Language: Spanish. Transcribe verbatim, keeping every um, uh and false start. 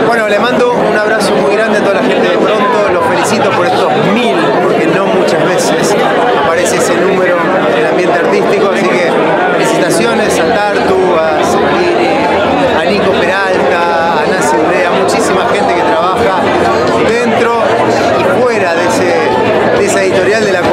Bueno, le mando un abrazo muy grande a toda la gente de Pronto, los felicito por estos mil, porque no muchas veces aparece ese número en el ambiente artístico, así que felicitaciones a Tartu, a Celini, a Nico Peralta, a Nancy Urea, muchísima gente que trabaja dentro y fuera de, ese, de esa editorial de la